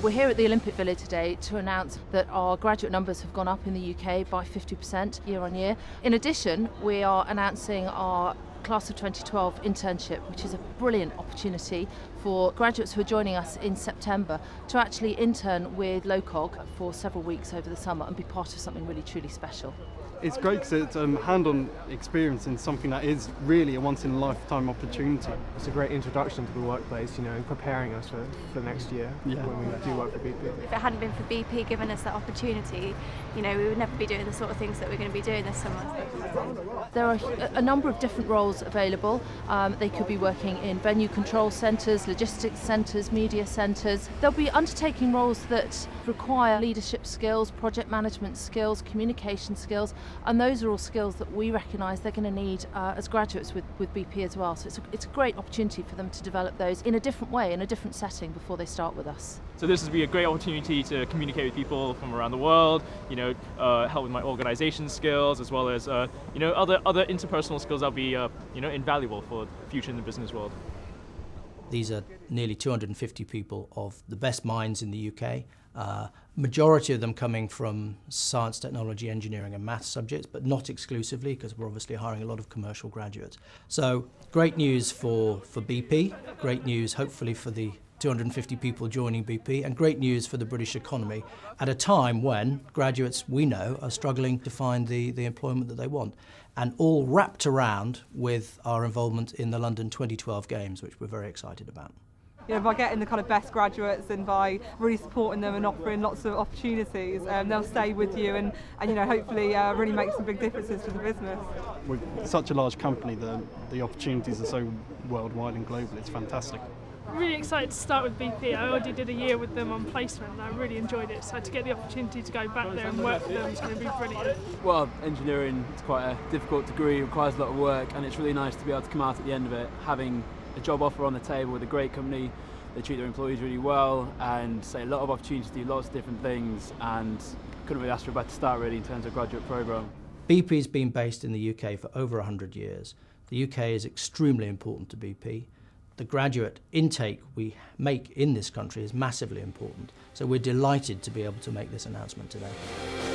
We're here at the Olympic Village today to announce that our graduate numbers have gone up in the UK by 50% year on year. In addition, we are announcing our Class of 2012 internship, which is a brilliant opportunity for graduates who are joining us in September to actually intern with LOCOG for several weeks over the summer and be part of something really truly special. It's great because it's hand-on experience in something that is really a once-in-a-lifetime opportunity. It's a great introduction to the workplace, you know, and preparing us for next year when we do work for BP. If it hadn't been for BP giving us that opportunity, you know, we would never be doing the sort of things that we're going to be doing this summer. There are a number of different roles available. They could be working in venue control centres, logistics centres, media centres. They'll be undertaking roles that require leadership skills, project management skills, communication skills, and those are all skills that we recognise they're going to need as graduates with BP as well. So it's a great opportunity for them to develop those in a different way, in a different setting before they start with us. So this would be a great opportunity to communicate with people from around the world, you know, help with my organisation skills, as well as you know, other interpersonal skills that'll be you know, invaluable for the future in the business world. These are nearly 250 people of the best minds in the UK. Majority of them coming from science, technology, engineering and maths subjects, but not exclusively, because we're obviously hiring a lot of commercial graduates. So great news for BP, great news hopefully for the 250 people joining BP, and great news for the British economy at a time when graduates, we know, are struggling to find the employment that they want. And all wrapped around with our involvement in the London 2012 Games, which we're very excited about. You know, by getting the kind of best graduates and by really supporting them and offering lots of opportunities, they'll stay with you and you know, hopefully really make some big differences to the business. We're such a large company, the opportunities are so worldwide and global, it's fantastic. Really excited to start with BP. I already did a year with them on placement and I really enjoyed it, so to get the opportunity to go back there and work for them is going to be brilliant. Well, engineering is quite a difficult degree, requires a lot of work, and it's really nice to be able to come out at the end of it having a job offer on the table with a great company. They treat their employees really well and say a lot of opportunities to do lots of different things, and couldn't really ask for a better start really in terms of graduate programme. BP's been based in the UK for over 100 years. The UK is extremely important to BP. The graduate intake we make in this country is massively important, so we're delighted to be able to make this announcement today.